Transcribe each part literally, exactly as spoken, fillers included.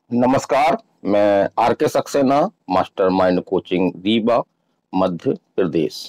नमस्कार। मैं R K Saxena, mastermind coaching Rewa, Madhya Pradesh.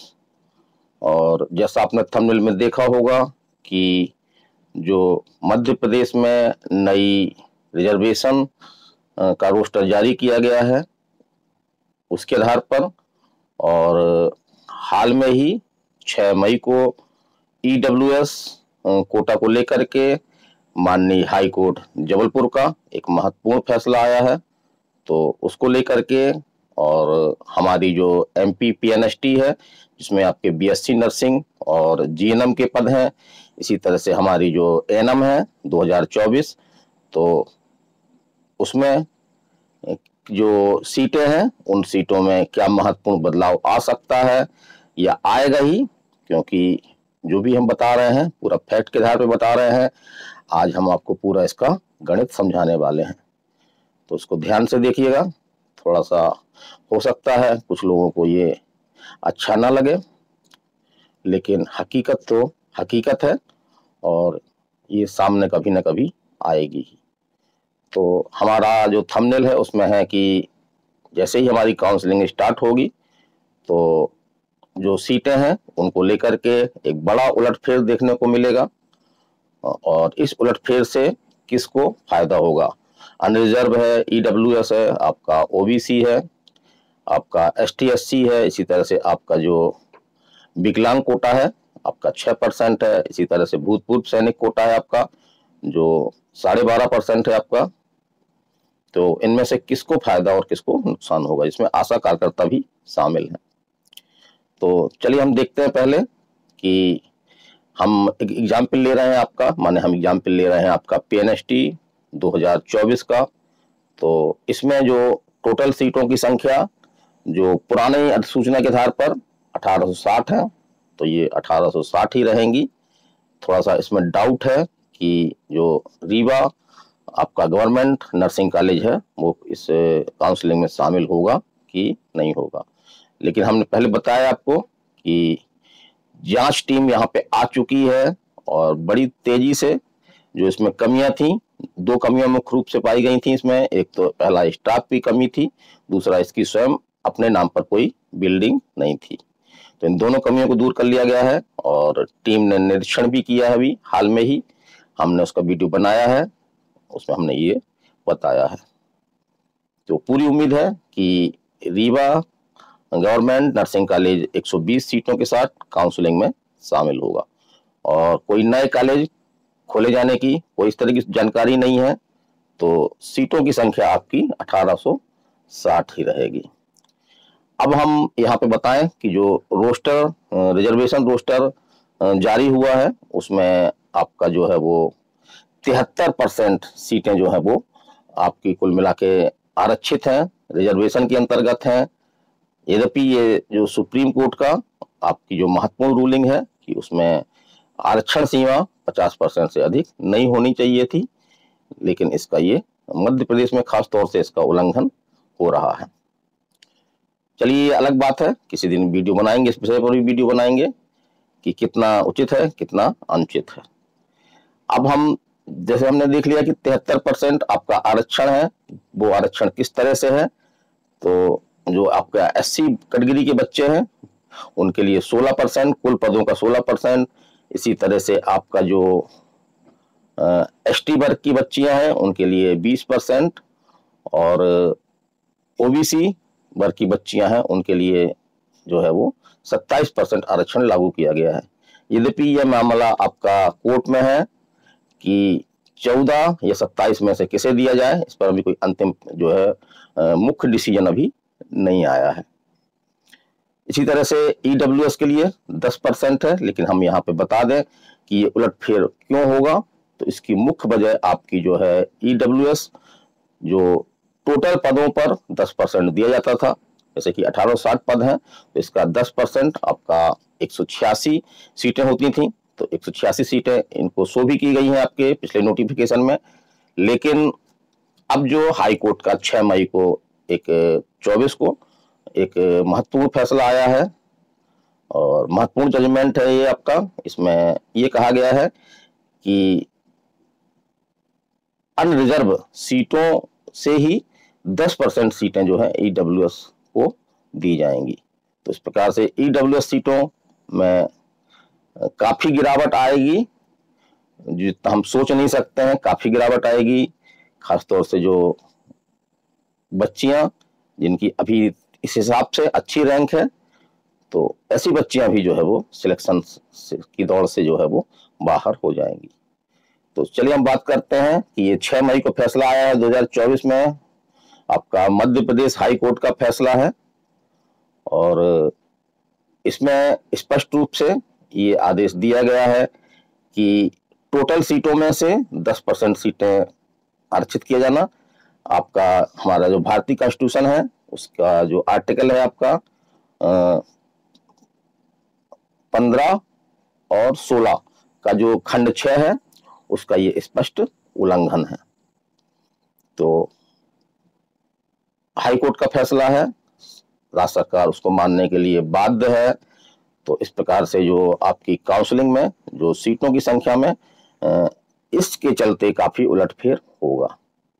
और जैसा आपने थंबनेल में देखा होगा कि जो मध्य प्रदेश में नई रिजर्वेशन अ, का रोस्टर जारी किया गया है, उसके आधार पर और हाल में ही छह मई को ई डब्ल्यू एस कोटा को लेकर के माननीय हाई कोर्ट जबलपुर का एक महत्वपूर्ण फैसला आया है। तो उसको लेकर के और हमारी जो M P P N S T है, जिसमें आपके बी एस सी नर्सिंग और जी एन एम के पद हैं, इसी तरह से हमारी जो ए एन एम है दो हज़ार चौबीस, तो उसमें जो सीटें हैं उन सीटों में क्या महत्वपूर्ण बदलाव आ सकता है या आएगा ही, क्योंकि जो भी हम बता रहे हैं पूरा फैक्ट के आधार पे बता रहे हैं। आज हम आपको पूरा इसका गणित समझाने वाले हैं, तो उसको ध्यान से देखिएगा। थोड़ा सा हो सकता है कुछ लोगों को ये अच्छा ना लगे, लेकिन हकीकत तो हकीकत है और ये सामने कभी ना कभी आएगी ही। तो हमारा जो थंबनेल है उसमें है कि जैसे ही हमारी काउंसलिंग स्टार्ट होगी, तो जो सीटें हैं उनको लेकर के एक बड़ा उलटफेर देखने को मिलेगा। और इस उलटफेर से किसको फायदा होगा? अनरिजर्व है, ई डब्ल्यू एस है, आपका ओ बी सी है, आपका एस टी एस सी है, इसी तरह से आपका जो विकलांग कोटा है आपका छह परसेंट है, इसी तरह से भूतपूर्व सैनिक कोटा है आपका जो साढ़े बारह परसेंट है आपका। तो इनमें से किसको फायदा और किसको नुकसान होगा, इसमें आशा कार्यकर्ता भी शामिल है। तो चलिए हम देखते हैं पहले कि हम एक एग्जाम्पल ले रहे हैं आपका, माने हम एग्जाम्पल ले रहे हैं आपका पी एन एस टी दो हज़ार चौबीस का। तो इसमें जो टोटल सीटों की संख्या जो पुराने अधिसूचना के आधार पर अठारह सौ साठ है, तो ये अठारह सौ साठ ही रहेंगी। थोड़ा सा इसमें डाउट है कि जो रीवा आपका गवर्नमेंट नर्सिंग कॉलेज है वो इस काउंसलिंग में शामिल होगा कि नहीं होगा, लेकिन हमने पहले बताया आपको कि जांच टीम यहाँ पे आ चुकी है और बड़ी तेजी से जो इसमें कमियां थी, दो कमियां मुख्य रूप से पाई गई थी इसमें। एक तो पहला स्टाफ की कमी थी, दूसरा इसकी स्वयं अपने नाम पर कोई बिल्डिंग नहीं थी। तो इन दोनों कमियों को दूर कर लिया गया है और टीम ने निरीक्षण भी किया है। अभी हाल में ही हमने उसका वीडियो बनाया है, उसमें हमने ये बताया है। तो पूरी उम्मीद है कि रीवा गवर्नमेंट नर्सिंग कॉलेज एक सौ बीस सीटों के साथ काउंसलिंग में शामिल होगा और कोई नए कॉलेज खोले जाने की कोई इस तरह की जानकारी नहीं है। तो सीटों की संख्या आपकी अठारह सौ साठ ही रहेगी। अब हम यहाँ पे बताएं कि जो रोस्टर रिजर्वेशन रोस्टर जारी हुआ है उसमें आपका जो है वो तिहत्तर परसेंट सीटें जो है वो आपकी कुल मिला के आरक्षित हैं, रिजर्वेशन के अंतर्गत हैं। यद्यपि ये जो सुप्रीम कोर्ट का आपकी जो महत्वपूर्ण रूलिंग है कि उसमें आरक्षण सीमा पचास परसेंट से अधिक नहीं होनी चाहिए थी, लेकिन इसका ये मध्य प्रदेश में खास तौर से इसका उल्लंघन हो रहा है। चलिए अलग बात है, किसी दिन वीडियो बनाएंगे, इस विषय पर भी वीडियो बनाएंगे कि कितना उचित है कितना अनुचित है। अब हम जैसे हमने देख लिया कि तिहत्तर परसेंट आपका आरक्षण है, वो आरक्षण किस तरह से है। तो जो आपका एस सी कैटेगरी के बच्चे हैं उनके लिए सोलह परसेंट, कुल पदों का सोलह परसेंट। इसी तरह से आपका जो एस टी वर्ग की बच्चियां हैं उनके लिए बीस परसेंट और ओ बी सी वर्ग की बच्चियां हैं उनके लिए जो है वो सत्ताईस परसेंट आरक्षण लागू किया गया है। यद्यपि यह मामला आपका कोर्ट में है कि चौदह या सत्ताईस में से किसे दिया जाए, इस पर अभी कोई अंतिम जो है मुख्य डिसीजन अभी नहीं आया है। इसी तरह से ई डब्ल्यू एस के लिए दस परसेंट है, लेकिन हम यहाँ पे बता दें कि ये उलटफेर क्यों होगा। तो इसकी मुख्य वजह आपकी जो है ई डब्ल्यू एस जो टोटल पदों पर दस परसेंट दिया जाता था, जैसे कि अठारह सौ साठ पद हैं तो इसका दस परसेंट आपका एक सौ छियासी सीटें होती थी। तो एक सौ छियासी सीटें इनको शो भी की गई हैं आपके पिछले नोटिफिकेशन में। लेकिन अब जो हाई कोर्ट का छह मई को एक चौबीस को एक महत्वपूर्ण फैसला आया है और महत्वपूर्ण जजमेंट है ये आपका। इसमें ये कहा गया है कि अनरिजर्व सीटों से ही दस परसेंट सीटें जो है ईडब्ल्यूएस को दी जाएंगी। तो इस प्रकार से ईडब्ल्यूएस सीटों में काफी गिरावट आएगी, जितना हम सोच नहीं सकते हैं, काफी गिरावट आएगी। खासतौर से जो बच्चियां जिनकी अभी इस हिसाब से अच्छी रैंक है, तो ऐसी बच्चियां भी जो है वो सिलेक्शन की दौड़ से जो है वो बाहर हो जाएंगी। तो चलिए हम बात करते हैं कि ये छह मई को फैसला आया है दो हज़ार चौबीस में, आपका मध्य प्रदेश हाई कोर्ट का फैसला है, और इसमें स्पष्ट रूप से ये आदेश दिया गया है कि टोटल सीटों में से दस परसेंट सीटें आरक्षित किया जाना। आपका हमारा जो भारतीय कॉन्स्टिट्यूशन है उसका जो आर्टिकल है आपका पंद्रह और सोलह का जो खंड छह है उसका ये स्पष्ट उल्लंघन है। तो हाई कोर्ट का फैसला है, राज्य सरकार उसको मानने के लिए बाध्य है। तो इस प्रकार से जो आपकी काउंसलिंग में जो सीटों की संख्या में इसके चलते काफी उलटफेर होगा।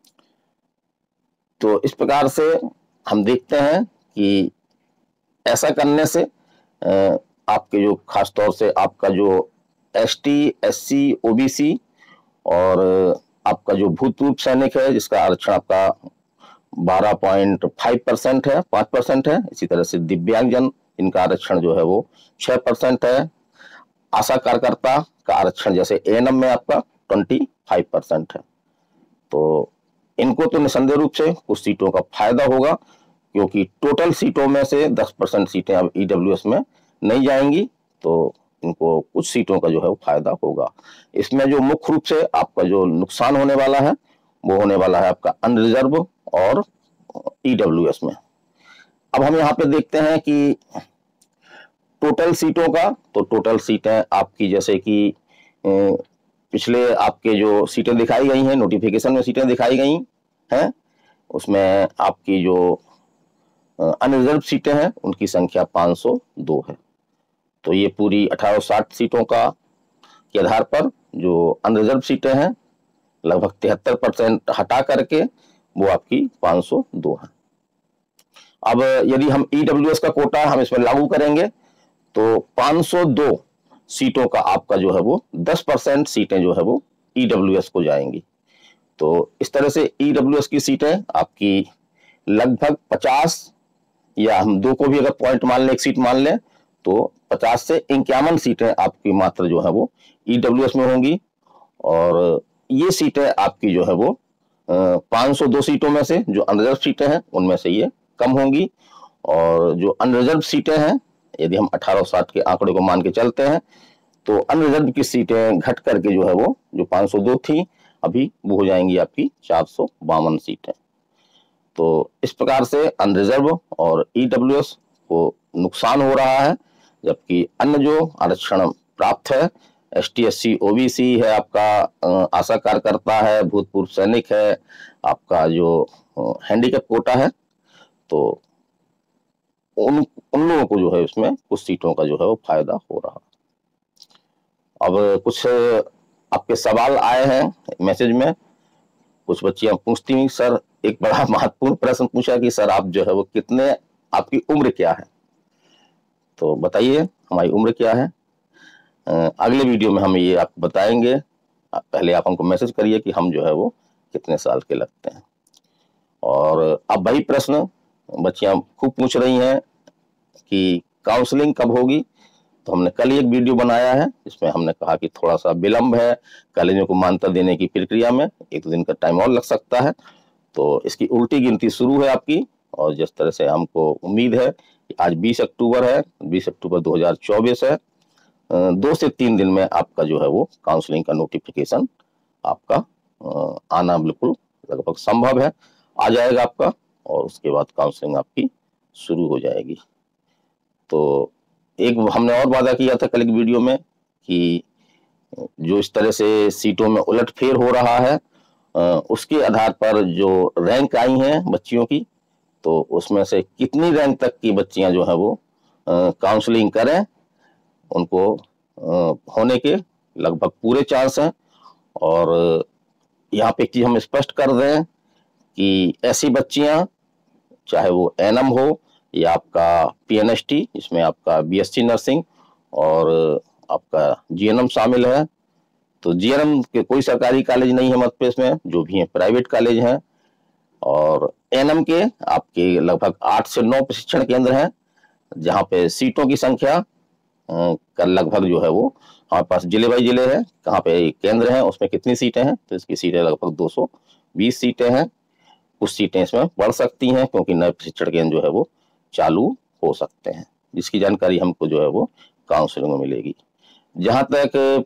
तो इस प्रकार से हम देखते हैं कि ऐसा करने से आपके जो खासतौर से आपका जो एसटी, एससी, ओबीसी और आपका जो भूतपूर्व सैनिक है जिसका आरक्षण आपका बारह पॉइंट पाँच परसेंट है, पाँच परसेंट है। इसी तरह से दिव्यांगजन, इनका आरक्षण जो है वो छह परसेंट है। आशा कार्यकर्ता का आरक्षण जैसे एएनएम में आपका पच्चीस परसेंट है। तो इनको तो निसंदेह रूप से कुछ सीटों का फायदा होगा, क्योंकि टोटल सीटों में से दस परसेंट सीटें अब ईडब्ल्यूएस में नहीं जाएंगी, तो इनको कुछ सीटों का जो है वो फायदा होगा। इसमें जो मुख्य रूप से आपका जो नुकसान होने वाला है वो होने वाला है आपका अनरिजर्व और ईडब्ल्यूएस में। अब हम यहाँ पे देखते हैं कि टोटल सीटों का, तो टोटल सीटें आपकी जैसे कि पिछले आपके जो सीटें दिखाई गई हैं, नोटिफिकेशन में सीटें दिखाई गई हैं, उसमें आपकी जो अनरिजर्व सीटें हैं उनकी संख्या पाँच सौ दो है। तो ये पूरी अठारह सौ साठ सीटों का के आधार पर जो अनरिजर्व सीटें हैं लगभग तिहत्तर परसेंट हटा करके वो आपकी पाँच सौ दो है। अब यदि हम ईडब्ल्यूएस का कोटा हम इसमें लागू करेंगे तो पाँच सौ दो सीटों का आपका जो है वो दस परसेंट सीटें जो है वो ईडब्ल्यूएस को जाएंगी। तो इस तरह से ईडब्ल्यूएस की सीटें आपकी लगभग पचास, या हम दो को भी अगर पॉइंट मान लें, एक सीट मान लें, तो पचास से इक्यावन सीटें आपकी मात्र जो है वो ईडब्ल्यूएस में होंगी। और ये सीटें आपकी जो है वो पाँच सौ दो सीटों में से जो अनरिजर्व सीटें हैं उनमें से ये कम होंगी। और जो अनरिजर्व सीटें हैं, यदि हम अठारह सौ साठ के आंकड़े को मान के चलते हैं, तो अनरिजर्व की सीटें घट करके जो है वो जो पाँच सौ दो थी अभी वो हो जाएंगी आपकी चार सौ बावन सीटें। तो इस प्रकार से अनरिजर्व और ईडब्ल्यूएस को नुकसान हो रहा है, जबकि अन्य जो आरक्षण प्राप्त है, एसटी, एससी, ओबीसी है, आपका आशा कार्यकर्ता है, भूतपूर्व सैनिक है, आपका जो हैंडीकैप कोटा है, तो उन उन लोगों को जो है इसमें कुछ सीटों का जो है वो फायदा हो रहा। अब कुछ आपके सवाल आए हैं मैसेज में, कुछ बच्चियां पूछती हुई, सर एक बड़ा महत्वपूर्ण प्रश्न पूछा कि सर आप जो है वो कितने, आपकी उम्र क्या है? तो बताइए हमारी उम्र क्या है। अगले वीडियो में हम ये आपको बताएंगे। पहले आप हमको मैसेज करिए कि हम जो है वो कितने साल के लगते हैं। और अब वही प्रश्न बच्चियां खूब पूछ रही हैं कि काउंसलिंग कब होगी। तो हमने कल एक वीडियो बनाया है जिसमें हमने कहा कि थोड़ा सा विलंब है कॉलेजों को मान्यता देने की प्रक्रिया में, एक दो दिन का टाइम और लग सकता है। तो इसकी उल्टी गिनती शुरू है आपकी, और जिस तरह से हमको उम्मीद है कि आज बीस अक्टूबर है, बीस अक्टूबर दो हज़ार चौबीस है, दो से तीन दिन में आपका जो है वो काउंसलिंग का नोटिफिकेशन आपका आना बिल्कुल लगभग संभव है, आ जाएगा आपका, और उसके बाद काउंसलिंग आपकी शुरू हो जाएगी। तो एक हमने और वादा किया था कल एक वीडियो में कि जो इस तरह से सीटों में उलटफेर हो रहा है उसके आधार पर जो रैंक आई हैं बच्चियों की, तो उसमें से कितनी रैंक तक की बच्चियां जो है वो काउंसलिंग करें, उनको होने के लगभग पूरे चांस हैं। और यहाँ पे एक चीज हम स्पष्ट कर दें कि ऐसी बच्चियां, चाहे वो एनएम हो या आपका पीएनएसटी, जिसमें आपका बीएससी नर्सिंग और आपका जीएनएम शामिल है, तो जीएनएम के कोई सरकारी कॉलेज नहीं है मध्य प्रदेश में, जो भी है प्राइवेट कॉलेज हैं। और एनएम के आपके लगभग आठ से नौ प्रशिक्षण केंद्र हैं, जहाँ पे सीटों की संख्या का लगभग जो है वो हमारे पास जिले बाई जिले है, कहाँ पे केंद्र है उसमें कितनी सीटें हैं, तो इसकी सीटें लगभग दो सौ बीस सीटें हैं। कुछ सीटें इसमें बढ़ सकती हैं क्योंकि नए प्रशिक्षण केंद्र जो है वो चालू हो सकते हैं, जिसकी जानकारी हमको जो है वो काउंसलिंग में मिलेगी। जहां तक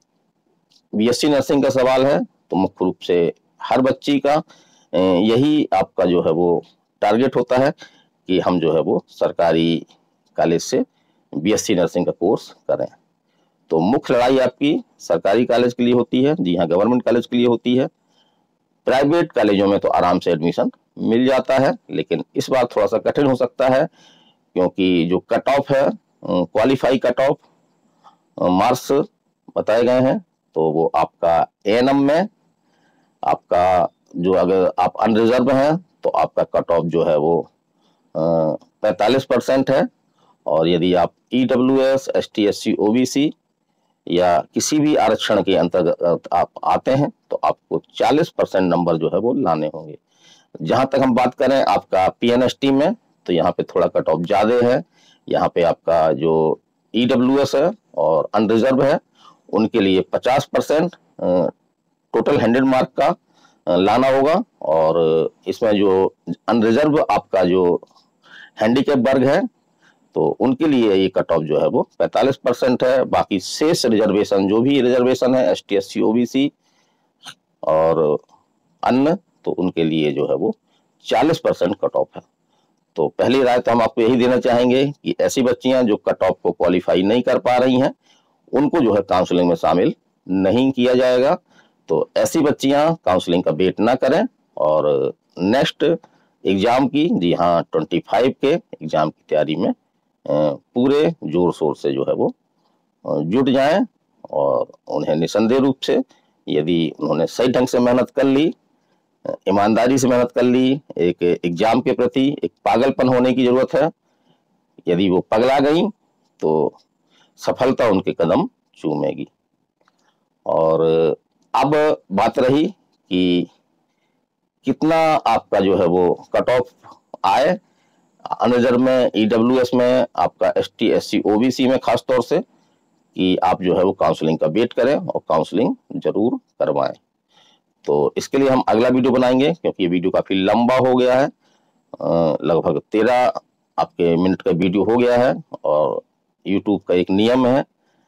बीएससी नर्सिंग का सवाल है, तो मुख्य रूप से हर बच्ची का यही आपका जो है वो टारगेट होता है कि हम जो है वो सरकारी कॉलेज से बीएससी नर्सिंग का कोर्स करें। तो मुख्य लड़ाई आपकी सरकारी कॉलेज के लिए होती है, जी हाँ, गवर्नमेंट कॉलेज के लिए होती है। प्राइवेट कॉलेजों में तो आराम से एडमिशन मिल जाता है, लेकिन इस बार थोड़ा सा कठिन हो सकता है क्योंकि जो कट ऑफ है, क्वालिफाई कट ऑफ मार्क्स बताए गए हैं, तो वो आपका एएनएम में आपका जो, अगर आप अनरिजर्व हैं तो आपका कट ऑफ जो है वो पैंतालीस परसेंट है, और यदि आप ईडब्ल्यूएस, एसटी, एससी, ओबीसी या किसी भी आरक्षण के अंतर्गत आप आते हैं तो आपको चालीस परसेंट नंबर जो है वो लाने होंगे। जहां तक हम बात करें आपका पीएनएसटी में, तो यहाँ पे थोड़ा कट ऑफ ज्यादा है। यहाँ पे आपका जो ईडब्ल्यूएस है और अनरिजर्व है, उनके लिए पचास परसेंट टोटल हंड्रेड मार्क का लाना होगा, और इसमें जो अनरिजर्व आपका जो हैंडीकैप वर्ग है, तो उनके लिए ये कट ऑफ जो है वो पैंतालीस परसेंट है। बाकी शेष रिजर्वेशन, जो भी रिजर्वेशन है, एसटी, एससी, ओबीसी और अन्य, तो उनके लिए जो है वो चालीस परसेंट कट ऑफ है। तो पहली राय तो हम आपको यही देना चाहेंगे कि ऐसी बच्चियां जो कट ऑफ को क्वालिफाई नहीं कर पा रही हैं, उनको जो है काउंसलिंग में शामिल नहीं किया जाएगा। तो ऐसी बच्चियां काउंसलिंग का वेट ना करें और नेक्स्ट एग्जाम की, जी हाँ, पच्चीस के एग्जाम की तैयारी में पूरे जोर शोर से जो है वो जुट जाएं, और उन्हें निसंदेह रूप से, यदि उन्होंने सही ढंग से मेहनत कर ली, ईमानदारी से मेहनत कर ली, एक एग्जाम के प्रति एक पागलपन होने की जरूरत है। यदि वो पगला गई तो सफलता उनके कदम चूमेगी। और अब बात रही कि कितना आपका जो है वो कट ऑफ आए, अनरिजर्व में, ईडब्ल्यूएस में, आपका एसटी, एससी, ओबीसी में, खास तौर से कि आप जो है वो काउंसलिंग का वेट करें और काउंसलिंग जरूर करवाएं। तो इसके लिए हम अगला वीडियो बनाएंगे, क्योंकि ये वीडियो काफी लंबा हो गया है, लगभग तेरह आपके मिनट का वीडियो हो गया है, और यूट्यूब का एक नियम है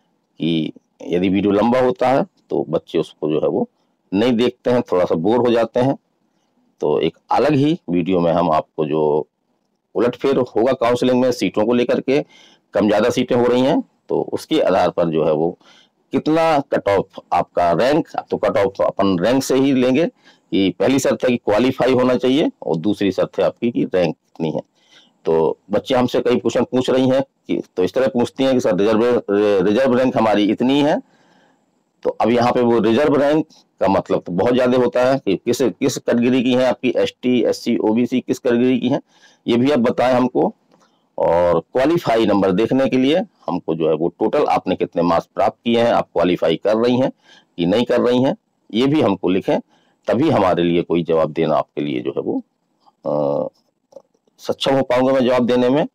कि यदि वीडियो लंबा होता है तो बच्चे उसको जो है वो नहीं देखते हैं, थोड़ा सा बोर हो जाते हैं। तो एक अलग ही वीडियो में हम आपको जो उलटफेर होगा काउंसलिंग में सीटों को लेकर के, कम ज्यादा सीटें हो रही हैं, तो उसके आधार पर जो है वो कितना कट ऑफ आपका रैंक, तो कट ऑफ अपन रैंक से ही लेंगे कि पहली शर्त है कि क्वालिफाई होना चाहिए, और दूसरी शर्त है आपकी कि रैंक कितनी है। तो बच्चे हमसे कई क्वेश्चन पूछ रही हैं कि, तो इस तरह पूछती हैं कि सर रिजर्व रिजर्व रैंक हमारी इतनी है, तो अब यहाँ पे वो रिजर्व रैंक का मतलब तो बहुत ज्यादा होता है कि किस किस कैटेगरी की है आपकी, एसटी, एससी, ओबीसी किस कैटेगरी की है, ये भी आप बताएं हमको। और क्वालिफाई नंबर देखने के लिए हमको जो है वो टोटल आपने कितने मार्क्स प्राप्त किए हैं, आप क्वालिफाई कर रही हैं कि नहीं कर रही हैं, ये भी हमको लिखें, तभी हमारे लिए कोई जवाब देना आपके लिए जो है वो आ, सक्षम हो पाऊंगा मैं जवाब देने में।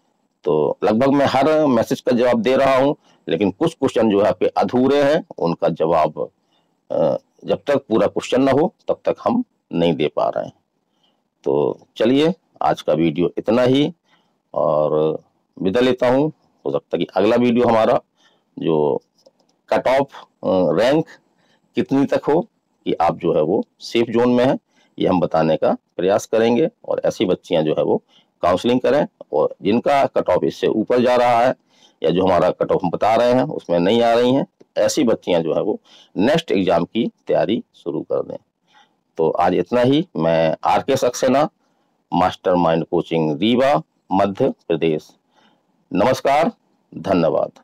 तो लगभग मैं हर मैसेज का जवाब दे रहा हूं, लेकिन कुछ क्वेश्चन जो है आपके अधूरे हैं, उनका जवाब जब तक पूरा क्वेश्चन ना हो तब तक हम नहीं दे पा रहे हैं। तो चलिए, आज का वीडियो इतना ही, और विदा लेता हूं। हो सकता है कि अगला वीडियो हमारा जो कट ऑफ रैंक कितनी तक हो कि आप जो है वो सेफ जोन में है, ये हम बताने का प्रयास करेंगे, और ऐसी बच्चियां जो है वो काउंसलिंग करें, और जिनका कट ऑफ इससे ऊपर जा रहा है या जो हमारा कट ऑफ हम बता रहे हैं उसमें नहीं आ रही हैं, ऐसी बच्चियां जो है वो नेक्स्ट एग्जाम की तैयारी शुरू कर दें। तो आज इतना ही। मैं R K Saxena, mastermind coaching Rewa, Madhya Pradesh. नमस्कार, धन्यवाद।